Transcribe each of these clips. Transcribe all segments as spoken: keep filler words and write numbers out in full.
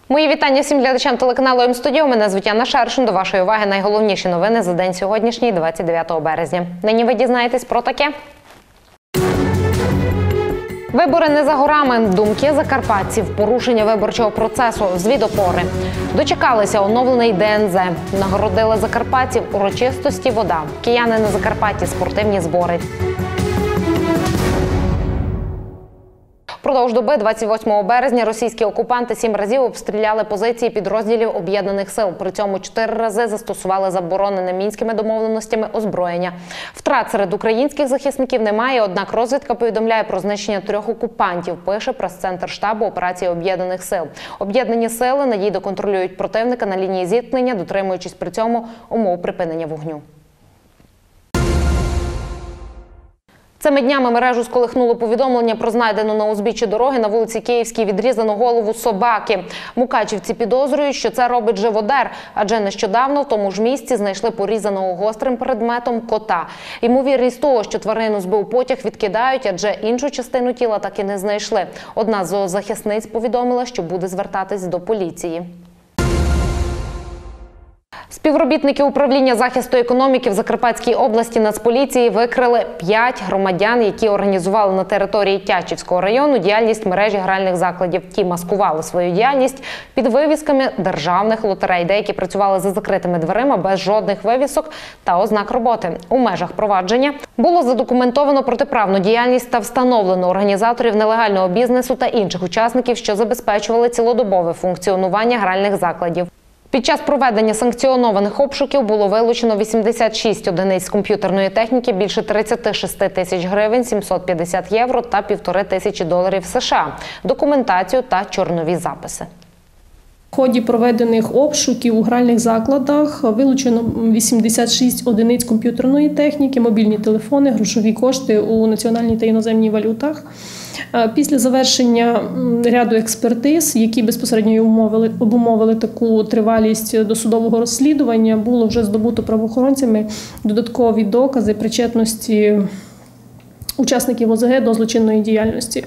Мої вітання всім глядачам телеканалу М-Студіо. Мене звуть Анна Шершин. До вашої уваги найголовніші новини за день сьогоднішній, двадцять дев'ятого березня. Нині ви дізнаєтесь про таке. Вибори не за горами. Думки закарпатців. Порушення виборчого процесу. Звідопори. Дочекалися оновлений Д Н З. Нагородили закарпатців урочистості вода. Кияни на Закарпатті. Спортивні збори. Впродовж доби двадцять восьмого березня російські окупанти сім разів обстріляли позиції підрозділів Об'єднаних сил. При цьому чотири рази застосували заборонене мінськими домовленостями озброєння. Втрат серед українських захисників немає, однак розвідка повідомляє про знищення трьох окупантів, пише прес-центр штабу операції Об'єднаних сил. Об'єднані сили надійно контролюють противника на лінії зіткнення, дотримуючись при цьому умов припинення вогню. Цими днями мережу сколихнуло повідомлення про знайдену на узбіччі дороги на вулиці Київській відрізану голову собаки. Мукачівці підозрюють, що це робить живодер, адже нещодавно в тому ж місці знайшли порізаного гострим предметом кота. Ймовірність того, що тварину збив потяг, відкидають, адже іншу частину тіла так і не знайшли. Одна з зоозахисниць повідомила, що буде звертатись до поліції. Співробітники управління захисту економіки в Закарпатській області Нацполіції викрили п'ять громадян, які організували на території Тячівського району діяльність мережі гральних закладів. Ті маскували свою діяльність під вивісками державних лотерей. Деякі працювали за закритими дверима без жодних вивісок та ознак роботи. У межах провадження було задокументовано протиправну діяльність та встановлено організаторів нелегального бізнесу та інших учасників, що забезпечували цілодобове функціонування гральних закладів. Під час проведення санкціонованих обшуків було вилучено вісімдесят шість одиниць комп'ютерної техніки, більше тридцять шість тисяч гривень, сімсот п'ятдесят євро та півтори тисячі доларів США, документацію та чорнові записи. В ході проведених обшуків у гральних закладах вилучено вісімдесят шість одиниць комп'ютерної техніки, мобільні телефони, грошові кошти у національній та іноземній валютах. Після завершення ряду експертиз, які безпосередньо обумовили, обумовили таку тривалість досудового розслідування, було вже здобуто правоохоронцями додаткові докази причетності учасників О З Г до злочинної діяльності.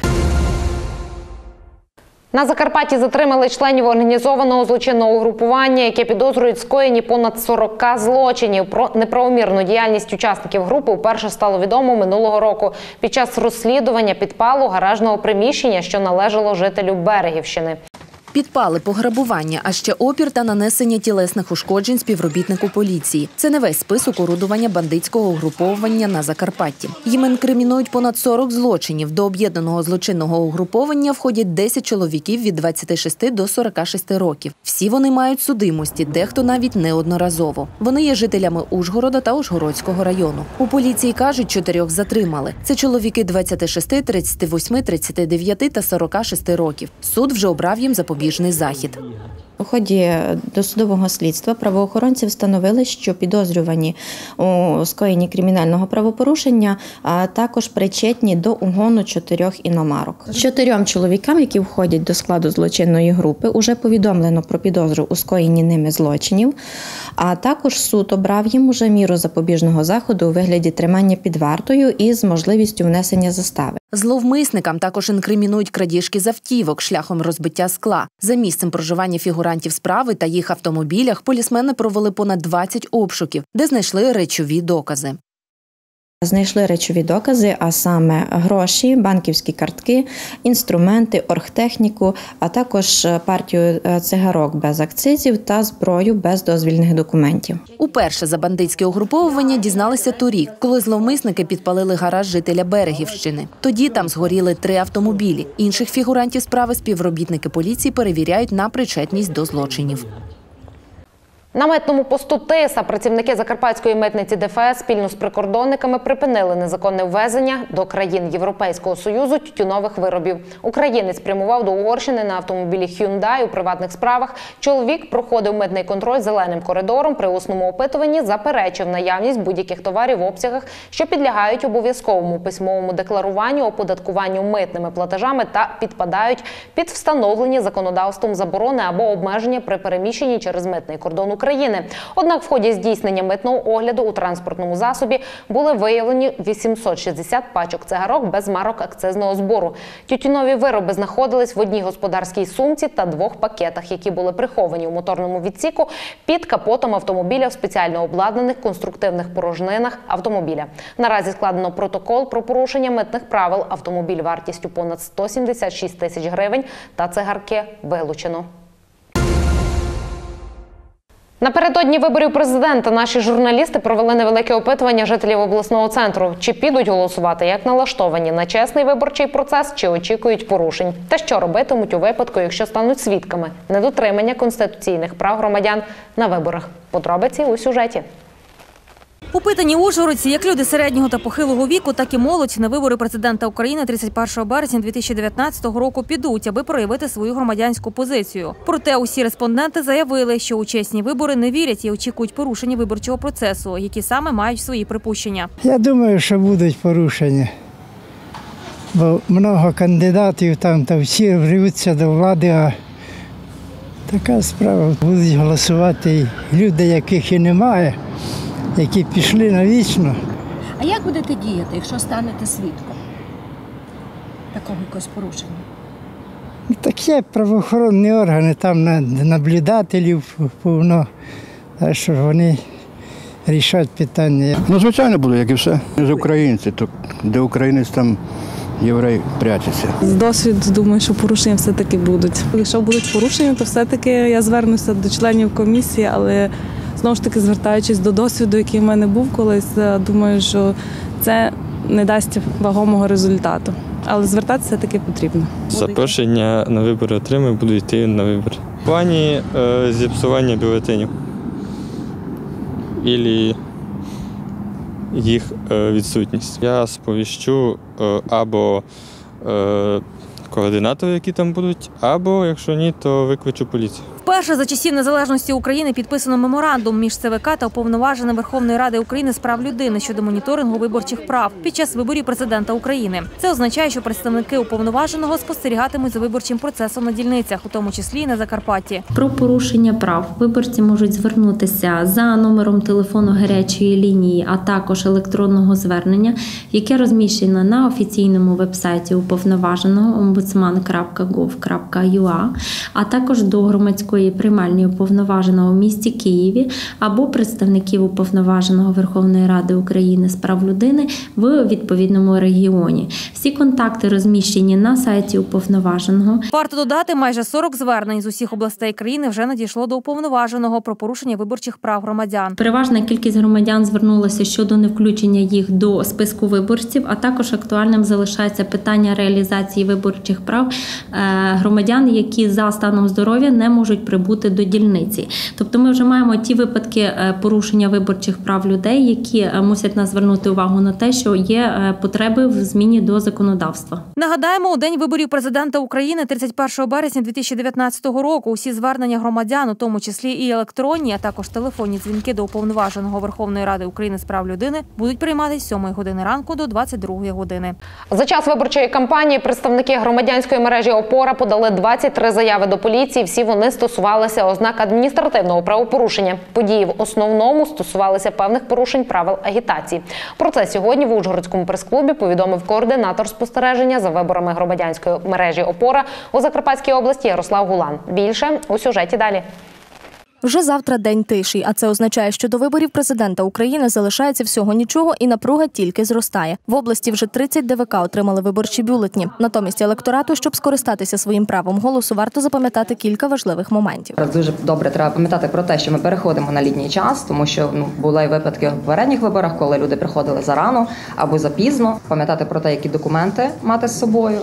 На Закарпатті затримали членів організованого злочинного угрупування, яке підозрюють скоєні понад сорок злочинів. Про неправомірну діяльність учасників групи вперше стало відомо минулого року під час розслідування підпалу гаражного приміщення, що належало жителю Берегівщини. Підпали, пограбування, а ще опір та нанесення тілесних ушкоджень співробітнику поліції. Це не весь список орудування бандитського угруповання на Закарпатті. Їм інкримінують понад сорок злочинів. До об'єднаного злочинного угруповання входять десять чоловіків від двадцяти шести до сорока шести років. Всі вони мають судимості, дехто навіть неодноразово. Вони є жителями Ужгорода та Ужгородського району. У поліції кажуть, чотирьох затримали. Це чоловіки двадцяти шести, тридцяти восьми, тридцяти дев'яти та сорока шести років. Суд вже обрав їм запобіжний захід. У ході досудового слідства правоохоронці встановили, що підозрювані у скоєнні кримінального правопорушення а також причетні до угону чотирьох іномарок. Чотирьом чоловікам, які входять до складу злочинної групи, уже повідомлено про підозру у скоєнні ними злочинів, а також суд обрав їм уже міру запобіжного заходу у вигляді тримання під вартою із можливістю внесення застави. Зловмисникам також інкримінують крадіжки з автівок шляхом розбиття скла. За місцем проживання фігурантів справи та їх автомобілях полісмени провели понад двадцять обшуків, де знайшли речові докази. Знайшли речові докази, а саме гроші, банківські картки, інструменти, оргтехніку, а також партію цигарок без акцизів та зброю без дозвільних документів. Уперше за бандитське угруповування дізналися торік, коли зловмисники підпалили гараж жителя Берегівщини. Тоді там згоріли три автомобілі. Інших фігурантів справи співробітники поліції перевіряють на причетність до злочинів. На митному посту Тиса працівники Закарпатської митниці Д Ф С спільно з прикордонниками припинили незаконне ввезення до країн Європейського Союзу тютюнових виробів. Українець прямував до Угорщини на автомобілі Hyundai у приватних справах. Чоловік проходив митний контроль зеленим коридором. При усному опитуванні заперечив наявність будь-яких товарів в обсягах, що підлягають обов'язковому письмовому декларуванню, оподаткуванню митними платежами та підпадають під встановлені законодавством заборони або обмеження при переміщенні через митний кордон України. України. Однак в ході здійснення митного огляду у транспортному засобі були виявлені вісімсот шістдесят пачок цигарок без марок акцизного збору. Тютюнові вироби знаходились в одній господарській сумці та двох пакетах, які були приховані у моторному відсіку під капотом автомобіля в спеціально обладнаних конструктивних порожнинах автомобіля. Наразі складено протокол про порушення митних правил. Автомобіль вартістю понад сто сімдесят шість тисяч гривень та цигарки вилучено. Напередодні виборів президента наші журналісти провели невелике опитування жителів обласного центру. Чи підуть голосувати, як налаштовані на чесний виборчий процес, чи очікують порушень. Та що робитимуть у випадку, якщо стануть свідками недотримання конституційних прав громадян на виборах. Подробиці у сюжеті. Опитані ужгородці, як люди середнього та похилого віку, так і молодь на вибори президента України тридцять першого березня дві тисячі дев'ятнадцятого року підуть, аби проявити свою громадянську позицію. Проте усі респонденти заявили, що у чесні вибори не вірять і очікують порушення виборчого процесу, які саме мають свої припущення. Я думаю, що будуть порушення, бо багато кандидатів там, та всі рвуться до влади, а така справа. Будуть голосувати люди, яких і немає, які пішли навічно. А як будете діяти, якщо станете свідком такого якогось порушення? Так є правоохоронні органи, там наблюдателів повно, так що вони рішать питання. Ну, звичайно, буду, як і все. Ми ж українці, то де українець, там єврей прячеться. З досвіду, думаю, що порушення все-таки будуть. Якщо будуть порушення, то все-таки я звернуся до членів комісії, але знову ж таки, звертаючись до досвіду, який в мене був колись, думаю, що це не дасть вагомого результату. Але звертатися все-таки потрібно. Запрошення на вибори отримаю, буду йти на вибори. В плані е, зіпсування бюлетенів. Ілі їх е, відсутність. Я сповіщу е, або е, координатори, які там будуть, або, якщо ні, то викличу поліцію. Вперше за часів незалежності України підписано меморандум між ЦВК та Уповноваженим Верховної Ради України з прав людини щодо моніторингу виборчих прав під час виборів президента України. Це означає, що представники уповноваженого спостерігатимуть за виборчим процесом на дільницях, у тому числі і на Закарпатті. Про порушення прав виборці можуть звернутися за номером телефону гарячої лінії, а також електронного звернення, яке розміщено на офіційному вебсайті уповноваженого омбудсман крапка гов крапка ю а, а також до громадської приймальні уповноваженого в місті Києві або представників уповноваженого Верховної Ради України з прав людини в відповідному регіоні. Всі контакти розміщені на сайті уповноваженого. Варто додати, майже сорок звернень з усіх областей країни вже надійшло до уповноваженого про порушення виборчих прав громадян. Переважна кількість громадян звернулася щодо невключення їх до списку виборців, а також актуальним залишається питання реалізації виборчих прав громадян, які за станом здоров'я не можуть прибути до дільниці. Тобто ми вже маємо ті випадки порушення виборчих прав людей, які мусять нас звернути увагу на те, що є потреби в зміні до законодавства. Нагадаємо, у день виборів президента України тридцять першого березня дві тисячі дев'ятнадцятого року усі звернення громадян, у тому числі і електронні, а також телефонні дзвінки до Уповноваженого Верховної Ради України з прав людини будуть прийматися з сьомої години ранку до двадцять другої години. За час виборчої кампанії представники громадянської мережі «Опора» подали двадцять три заяви до поліції. Всі вони стосувалися ознак адміністративного правопорушення. Події в основному стосувалися певних порушень правил агітації. Про це сьогодні в Ужгородському прес-клубі повідомив координатор спостереження за виборами громадянської мережі «Опора» у Закарпатській області Ярослав Гулан. Більше у сюжеті далі. Вже завтра день тиші, а це означає, що до виборів президента України залишається всього нічого і напруга тільки зростає. В області вже тридцять де вэ ка отримали виборчі бюлетні. Натомість електорату, щоб скористатися своїм правом голосу, варто запам'ятати кілька важливих моментів. Дуже добре треба пам'ятати про те, що ми переходимо на літній час, тому що ну, були і випадки в попередніх виборах, коли люди приходили зарано або запізно. Пам'ятати про те, які документи мати з собою.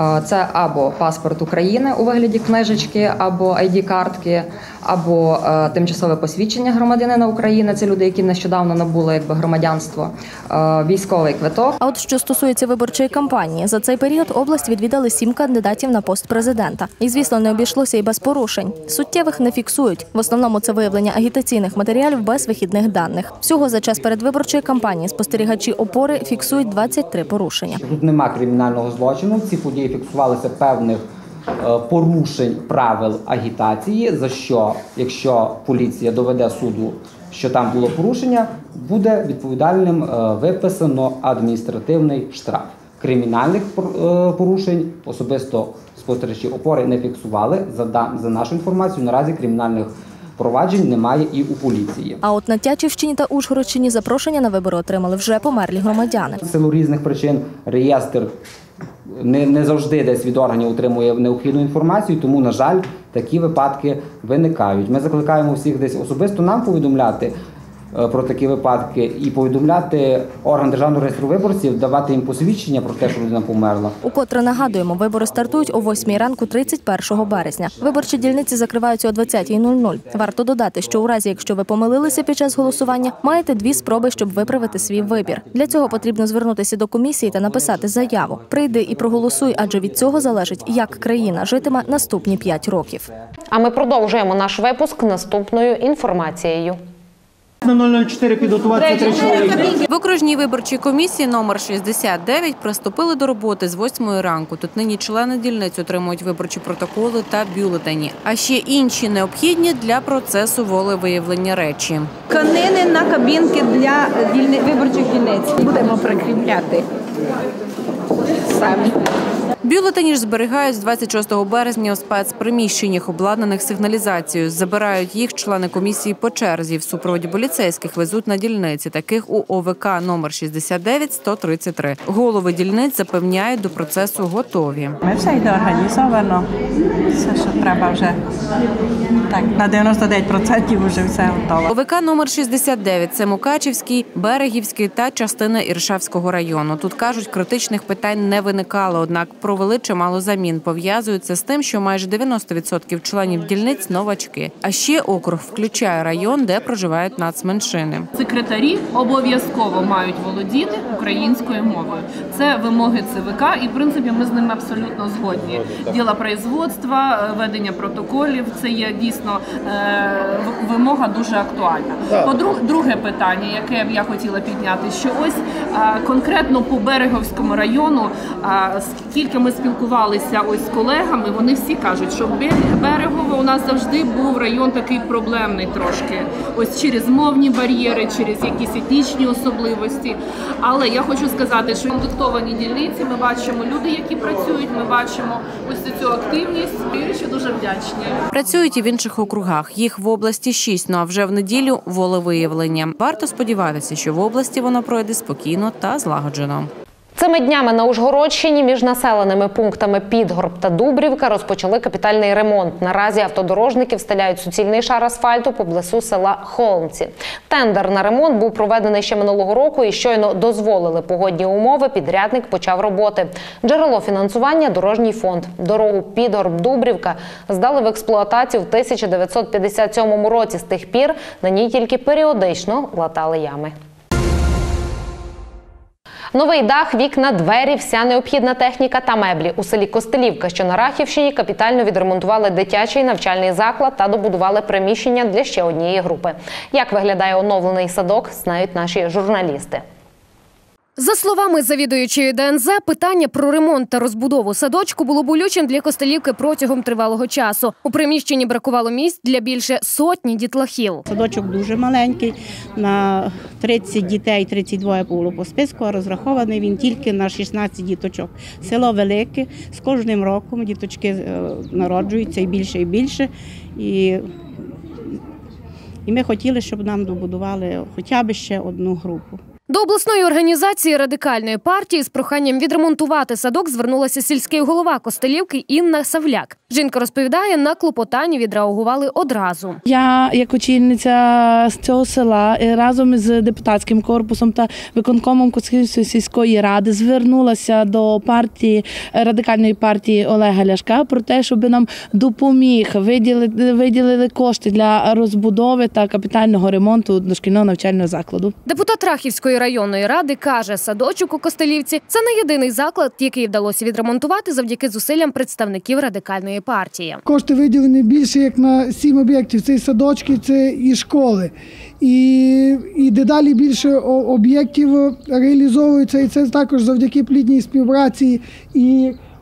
Це або паспорт України у вигляді книжечки, або ай ді-картки, або е, тимчасове посвідчення громадянина України. Це люди, які нещодавно набули якби громадянство, е, військовий квиток. А от що стосується виборчої кампанії, за цей період область відвідали сім кандидатів на пост президента. І, звісно, не обійшлося і без порушень. Суттєвих не фіксують. В основному це виявлення агітаційних матеріалів без вихідних даних. Всього за час передвиборчої кампанії спостерігачі «Опори» фіксують двадцять три порушення. Тут нема кримінального злочину. Ці події фіксувалися в певних порушень правил агітації, за що, якщо поліція доведе суду, що там було порушення, буде відповідальним виписано адміністративний штраф. Кримінальних порушень особисто спостерігачі опори не фіксували. За, за нашу інформацію, наразі кримінальних проваджень немає і у поліції. А от на Тячівщині та Ужгородщині запрошення на вибори отримали вже померлі громадяни. В силу різних причин реєстр не, не завжди десь від органів отримує необхідну інформацію, тому, на жаль, такі випадки виникають. Ми закликаємо всіх десь особисто нам повідомляти про такі випадки і повідомляти орган Державного реєстру виборців, давати їм посвідчення про те, що людина померла. Укотре нагадуємо, вибори стартують о восьмій ранку тридцять першого березня. Виборчі дільниці закриваються о двадцятій нуль нуль. Варто додати, що у разі, якщо ви помилилися під час голосування, маєте дві спроби, щоб виправити свій вибір. Для цього потрібно звернутися до комісії та написати заяву. Прийди і проголосуй, адже від цього залежить, як країна житиме наступні п'ять років. А ми продовжуємо наш випуск наступною інформацією. На нуль нуль чотири підготуватися три чоловіки. В окружній виборчій комісії номер шістдесят дев'ять приступили до роботи з восьмої ранку. Тут нині члени дільниць отримують виборчі протоколи та бюлетені, а ще інші необхідні для процесу волевиявлення речі. Тканини на кабінки для дільни... виборчих дільниць. Будемо прикріпляти самі. Бюлетені ж зберігають з двадцять шостого березня у спецприміщеннях, обладнаних сигналізацією. Забирають їх члени комісії по черзі. В супроводі поліцейських везуть на дільниці. Таких у О В К номер шістдесят дев'ять сто тридцять три. Голови дільниць запевняють, до процесу готові. Ми все йде організовано. Все, що треба вже так, на дев'яносто дев'ять відсотків вже все готово. О В К номер шістдесят дев'ять – це Мукачівський, Берегівський та частина Іршавського району. Тут, кажуть, критичних питань не виникало, однак провели чимало замін. Пов'язуються з тим, що майже дев'яносто відсотків членів дільниць – новачки. А ще округ включає район, де проживають нацменшини. Секретарі обов'язково мають володіти українською мовою. Це вимоги Це В К, і в принципі ми з ними абсолютно згодні. Діло производства, ведення протоколів – це є дійсно вимога дуже актуальна. По-друге питання, яке б я хотіла підняти, що ось конкретно по Береговському району, скільки ми спілкувалися ось з колегами, вони всі кажуть, що Берегово у нас завжди був район такий проблемний трошки. Ось через мовні бар'єри, через якісь етнічні особливості. Але я хочу сказати, що індуктовані дільниці, ми бачимо люди, які працюють, ми бачимо ось цю активність, і що дуже вдячні. Працюють і в інших округах. Їх в області шість, ну а вже в неділю – волевиявлення. Варто сподіватися, що в області воно пройде спокійно та злагоджено. Цими днями на Ужгородщині між населеними пунктами Підгорб та Дубрівка розпочали капітальний ремонт. Наразі автодорожники встеляють суцільний шар асфальту поблизу села Холмці. Тендер на ремонт був проведений ще минулого року і щойно дозволили погодні умови, підрядник почав роботи. Джерело фінансування – дорожній фонд. Дорогу Підгорб-Дубрівка здали в експлуатацію в тисяча дев'ятсот п'ятдесят сьомому році. З тих пір на ній тільки періодично латали ями. Новий дах, вікна, двері, вся необхідна техніка та меблі. У селі Костелівка, що на Рахівщині, капітально відремонтували дитячий навчальний заклад та добудували приміщення для ще однієї групи. Як виглядає оновлений садок, знають наші журналісти. За словами завідуючої Д Н З, питання про ремонт та розбудову садочку було болючим для Костелівки протягом тривалого часу. У приміщенні бракувало місць для більше сотні дітлахів. Садочок дуже маленький, на тридцять дітей, тридцять два було по списку, а розрахований він тільки на шістнадцять діточок. Село велике, з кожним роком діточки народжуються і більше, і більше. І, і ми хотіли, щоб нам добудували хоча б ще одну групу. До обласної організації Радикальної партії з проханням відремонтувати садок звернулася сільський голова Костелівки Інна Савляк. Жінка розповідає, на клопотання відреагували одразу. Я, як очільниця з цього села, разом з депутатським корпусом та виконкомом Костелівської сільської ради звернулася до партії Радикальної партії Олега Ляшка про те, щоб нам допоміг, виділили, виділили кошти для розбудови та капітального ремонту дошкільного навчального закладу. Депутат Рахівської районної ради каже, садочок у Костелівці – це не єдиний заклад, який вдалося відремонтувати завдяки зусиллям представників Радикальної партії. Кошти виділені більше, як на сім об'єктів. Це і садочки, це і школи. І, і дедалі більше об'єктів реалізовуються, і це також завдяки плідній співпраці і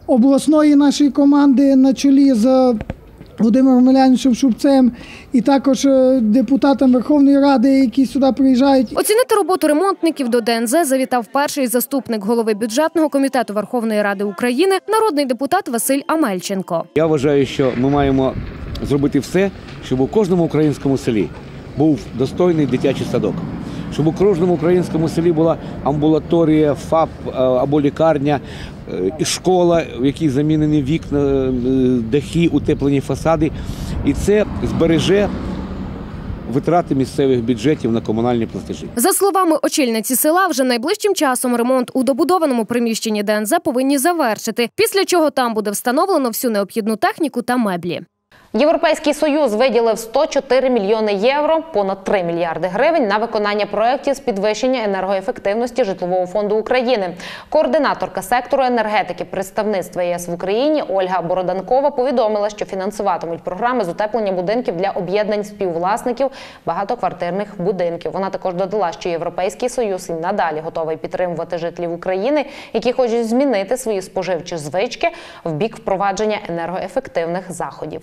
обласної нашої команди на чолі з Володимиром Омеляновичем Шубцем і також депутатам Верховної Ради, які сюди приїжджають. Оцінити роботу ремонтників до Д Н З завітав перший заступник голови бюджетного комітету Верховної Ради України, народний депутат Василь Амельченко. Я вважаю, що ми маємо зробити все, щоб у кожному українському селі був достойний дитячий садок. Щоб у кожному українському селі була амбулаторія, ФАП або лікарня, і школа, в якій замінені вікна, дахи, утеплені фасади. І це збереже витрати місцевих бюджетів на комунальні платежі. За словами очільниці села, вже найближчим часом ремонт у добудованому приміщенні Д Н З повинні завершити, після чого там буде встановлено всю необхідну техніку та меблі. Європейський Союз виділив сто чотири мільйони євро, понад три мільярди гривень на виконання проєктів з підвищення енергоефективності житлового фонду України. Координаторка сектору енергетики представництва Є С в Україні Ольга Бороданкова повідомила, що фінансуватимуть програми з утеплення будинків для об'єднань співвласників багатоквартирних будинків. Вона також додала, що Європейський Союз і надалі готовий підтримувати жителів України, які хочуть змінити свої споживчі звички в бік впровадження енергоефективних заходів.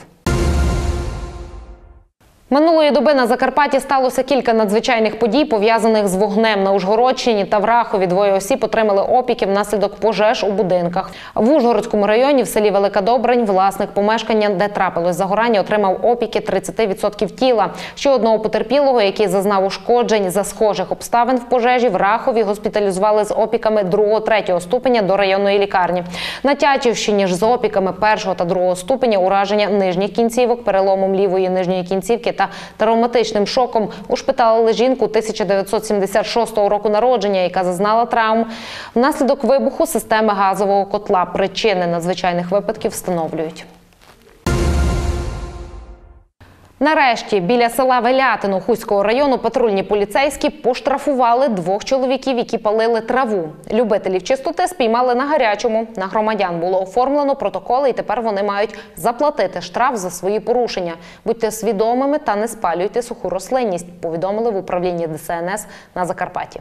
Минулої доби на Закарпатті сталося кілька надзвичайних подій, пов'язаних з вогнем. На Ужгородщині та в Рахові двоє осіб отримали опіки внаслідок пожеж у будинках. В Ужгородському районі в селі Велика Добрань власник помешкання, де трапилось загорання, отримав опіки тридцять відсотків тіла. Ще одного потерпілого, який зазнав ушкоджень за схожих обставин в пожежі, в Рахові госпіталізували з опіками другого-третього ступеня до районної лікарні. На Тячівщині ж з опіками першого та другого ступеня, ураження нижніх кінцівок, переломом лівої нижньої кінцівки та травматичним шоком ушпиталили жінку тисяча дев'ятсот сімдесят шостого року народження, яка зазнала травм внаслідок вибуху системи газового котла. Причини надзвичайних випадків встановлюють. Нарешті, біля села Велятино Хуського району патрульні поліцейські поштрафували двох чоловіків, які палили траву. Любителів чистоти спіймали на гарячому. На громадян було оформлено протоколи, і тепер вони мають заплатити штраф за свої порушення. Будьте свідомими та не спалюйте суху рослинність, повідомили в управлінні Д С Н С на Закарпатті.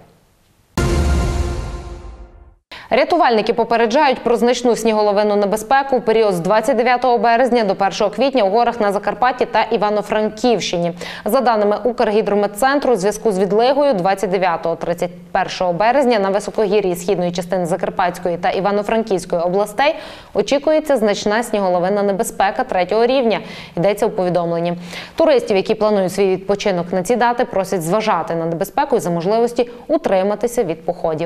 Рятувальники попереджають про значну сніголовинну небезпеку в період з двадцять дев'ятого березня до першого квітня у горах на Закарпатті та Івано-Франківщині. За даними Укргідрометцентру, у зв'язку з відлигою двадцять дев'ятого - тридцять першого березня на високогір'ї східної частини Закарпатської та Івано-Франківської областей очікується значна сніголовинна небезпека третього рівня, йдеться у повідомленні. Туристів, які планують свій відпочинок на ці дати, просять зважати на небезпеку і за можливості утриматися від походів.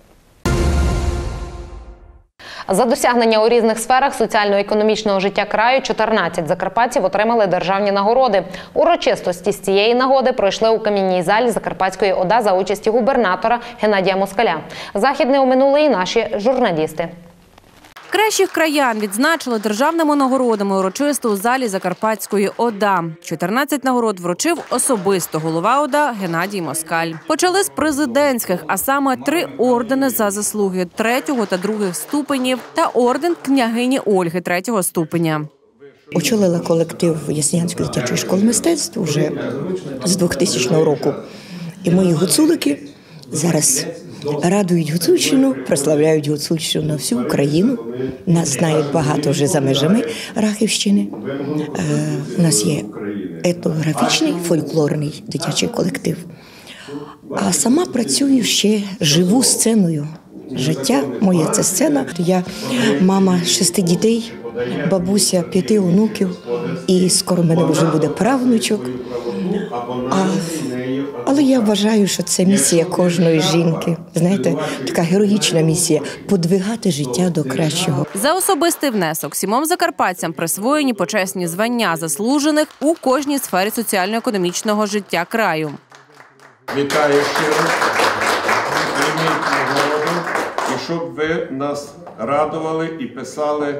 За досягнення у різних сферах соціально-економічного життя краю чотирнадцять закарпатців отримали державні нагороди. Урочистості з цієї нагоди пройшли у камінній залі Закарпатської О Да за участі губернатора Геннадія Москаля. Захід не оминули і наші журналісти. Кращих краян відзначили державними нагородами урочисто у залі Закарпатської О Да. чотирнадцять нагород вручив особисто голова О Да Геннадій Москаль. Почали з президентських, а саме три ордени за заслуги третього та других ступенів та орден княгині Ольги третього ступеня. Очолила колектив Яснянської дитячої школи мистецтв вже з двохтисячного року. І мої гуцулики зараз радують Гуцульщину, прославляють Гуцульщину на всю Україну. Нас знають багато вже за межами Рахівщини. Е, у нас є етнографічний, фольклорний дитячий колектив. А сама працюю ще живу сценою. Життя моє – це сцена. Я мама шести дітей, бабуся п'яти онуків, і скоро в мене вже буде правнучок. А, але я вважаю, що це місія кожної жінки. Знаєте, така героїчна місія – подвигати життя до кращого. За особистий внесок сімом закарпатцям присвоєні почесні звання заслужених у кожній сфері соціально-економічного життя краю. Вітаю щиро. Прийміть нагороду, і щоб ви нас радували і писали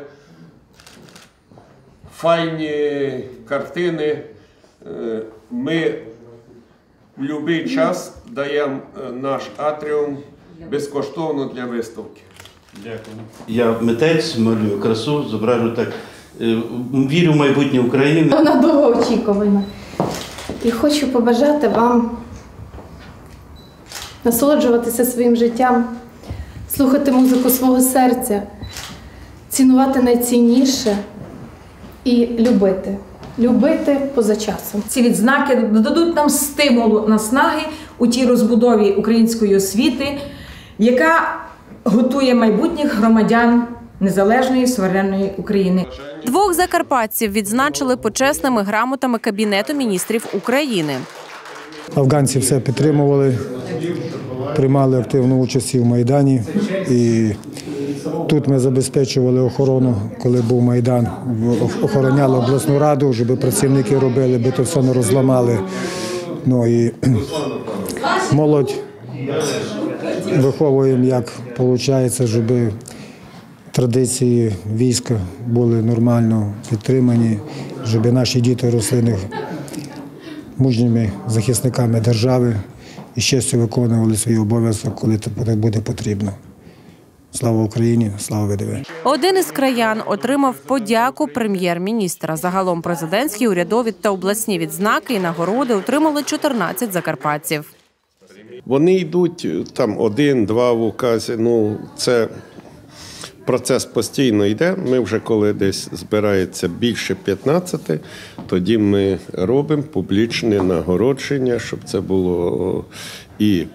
файні картини. Ми в будь-який час даємо наш атріум безкоштовно для виставки. Дякую. Я митець, малюю красу, зображу так. Вірю в майбутнє України. Вона довгоочікувана. І хочу побажати вам насолоджуватися своїм життям, слухати музику свого серця, цінувати найцінніше і любити. Любити поза часом. Ці відзнаки додадуть нам стимулу, наснаги у тій розбудові української освіти, яка готує майбутніх громадян незалежної суверенної України. Двох закарпатців відзначили почесними грамотами Кабінету міністрів України. Афганці все підтримували, приймали активну участь в Майдані. І тут ми забезпечували охорону, коли був Майдан, охороняли обласну раду, щоб працівники робили, би то все не розламали. Ну і молодь виховуємо, як виходить, щоб традиції війська були нормально підтримані, щоб наші діти росли мужніми захисниками держави і ще виконували свій обов'язок, коли це буде потрібно. Слава Україні, слава ВДВ. Один із краян отримав подяку прем'єр-міністра. Загалом президентські, урядові та обласні відзнаки і нагороди отримали чотирнадцять закарпатців. Вони йдуть там один-два в указі. Ну, це процес постійно йде. Ми вже коли десь збирається більше п'ятнадцяти, тоді ми робимо публічне нагородження, щоб це було і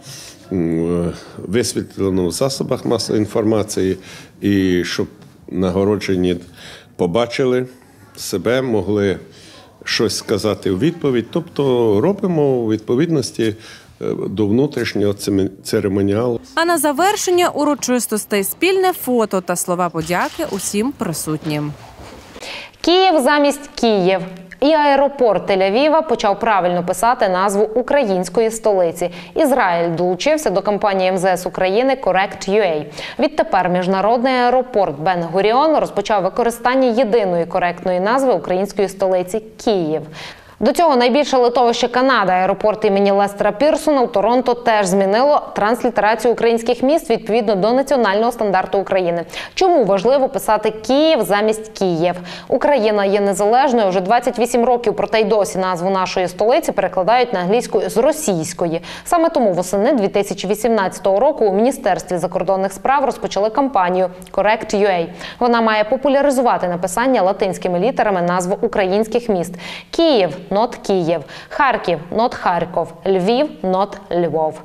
висвітлено в засобах масової інформації, і щоб нагороджені побачили себе, могли щось сказати у відповідь. Тобто робимо у відповідності до внутрішнього церемоніалу. А на завершення урочистостей спільне фото та слова подяки усім присутнім. Київ замість Київ. І аеропорт Тель-Авіва почав правильно писати назву української столиці. Ізраїль долучився до кампанії ем зе ес України «Корект точка ю а». Відтепер міжнародний аеропорт Бен-Гуріон розпочав використання єдиної коректної назви української столиці – Київ. До цього найбільше литовище Канади, аеропорт імені Лестера Пірсона у Торонто, теж змінило транслітерацію українських міст відповідно до національного стандарту України. Чому важливо писати Київ замість Київ? Україна є незалежною вже двадцять вісім років, проте й досі назву нашої столиці перекладають на англійську з російської. Саме тому восени дві тисячі вісімнадцятого року у Міністерстві закордонних справ розпочали кампанію «Корект точка ю а». Вона має популяризувати написання латинськими літерами назв українських міст. Київ – not Київ, Харків – not Харків, Львів – not Львов.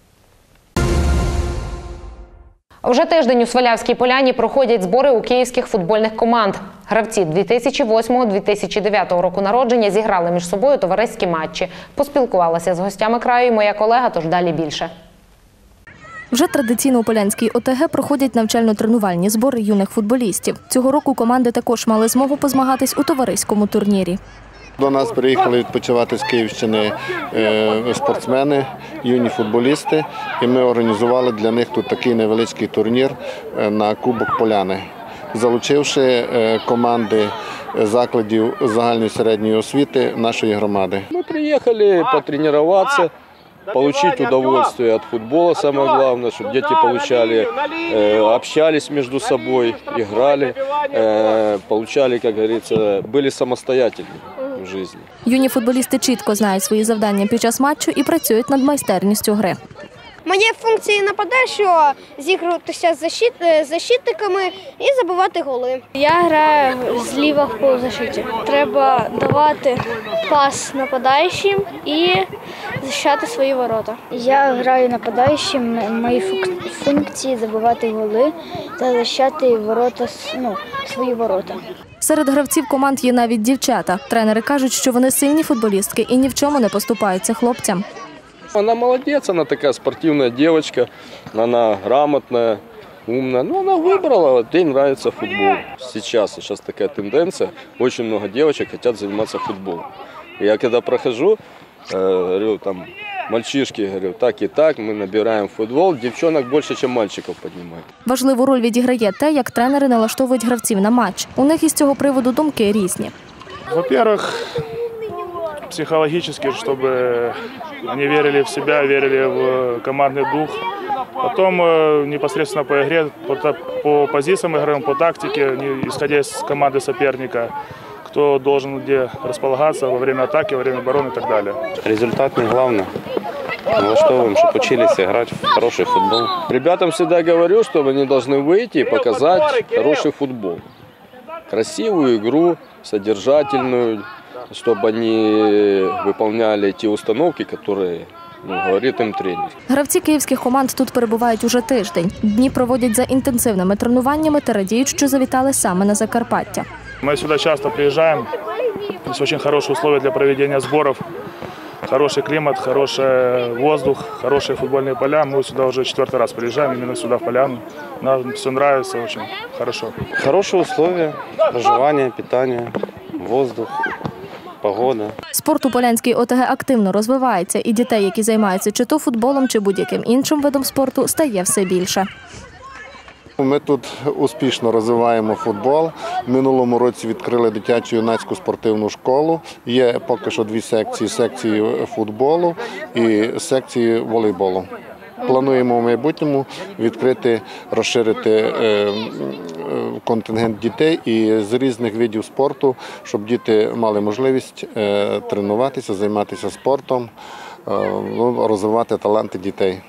Вже тиждень у Свалявській Поляні проходять збори у київських футбольних команд. Гравці дві тисячі восьмого - дві тисячі дев'ятого року народження зіграли між собою товариські матчі. Поспілкувалася з гостями краю і моя колега, тож далі більше. Вже традиційно у Полянській о те ге проходять навчально-тренувальні збори юних футболістів. Цього року команди також мали змогу позмагатись у товариському турнірі. До нас приїхали відпочивати з Київщини спортсмени, юні футболісти, і ми організували для них тут такий невеличкий турнір на Кубок Поляни, залучивши команди закладів загальної середньої освіти нашої громади. Ми приїхали потренуватися, получить удовольствие от футбола, самое главное, чтобы дети получали, э, общались между собой, играли, э, получали, как говорится, были самостоятельны в жизни. Юні футболісти чітко знають свої завдання під час матчу і працюють над майстерністю гри. Мої функції нападаючого – зігруватися з защит, защитниками і забивати голи. Я граю зліва в полузащиті. Треба давати пас нападаючим і захищати свої ворота. Я граю нападаючим, мої функції – забивати голи та захищати ворота, ну, свої ворота. Серед гравців команд є навіть дівчата. Тренери кажуть, що вони сильні футболістки і ні в чому не поступаються хлопцям. Она молодец, она такая спортивная девочка, она грамотная, умная. Ну, она выбрала, вот ей нравится футбол. Сейчас, сейчас такая тенденция, очень много девочек хотят заниматься футболом. И я когда прохожу, э, говорю, там, мальчишки, говорю, так и так, мы набираем футбол, девчонок больше, чем мальчиков поднимаем. Важливу роль відіграє те, як тренери налаштовують гравців на матч. У них із цього приводу думки різні. Во-первых, психологически, чтобы они верили в себя, верили в командный дух. Потом непосредственно по игре, по, по позициям играем, по тактике, исходя из команды соперника, кто должен где располагаться во время атаки, во время обороны и так далее. Результат не главное. налаштовываем, чтобы учились играть в хороший футбол. Ребятам всегда говорю, что они должны выйти и показать хороший футбол. Красивую игру, содержательную, чтобы они выполняли те установки, которые, ну, говорит им тренер. Гравці київських команд тут перебувають уже тиждень. Дні проводять за інтенсивними тренуваннями та радіють, що завітали саме на Закарпаття. Мы сюда часто приезжаем. Здесь очень хорошие условия для проведения сборов. Хороший климат, хороший воздух, хорошие футбольные поля. Мы сюда уже четвертый раз приезжаем, именно сюда, в Поляну. Нам все нравится, очень хорошо. Хорошие условия, проживание, питание, воздух, погода. Спорт у Полянській ОТГ активно розвивається, і дітей, які займаються чи то футболом, чи будь-яким іншим видом спорту, стає все більше. Ми тут успішно розвиваємо футбол. В минулому році відкрили дитячу юнацьку спортивну школу. Є поки що дві секції – секції футболу і секції волейболу. Плануємо в майбутньому відкрити, розширити контингент дітей і з різних видів спорту, щоб діти мали можливість тренуватися, займатися спортом, розвивати таланти дітей.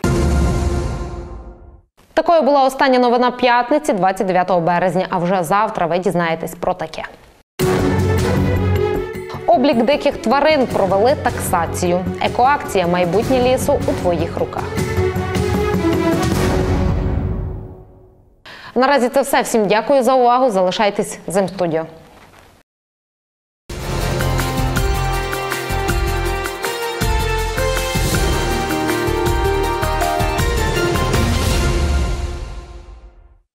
Такою була остання новина п'ятниці, двадцять дев'ятого березня, а вже завтра ви дізнаєтесь про таке. Облік диких тварин, провели таксацію. Екоакція «Майбутнє лісу» у твоїх руках. Наразі це все. Всім дякую за увагу. Залишайтесь з М-студіо.